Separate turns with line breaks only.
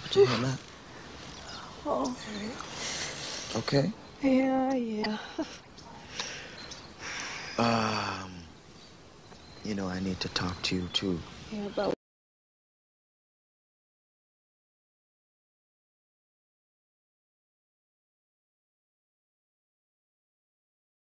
Put your hand up.
Oh.
Okay?
Yeah.
You know, I need to talk to you, too.
Yeah, about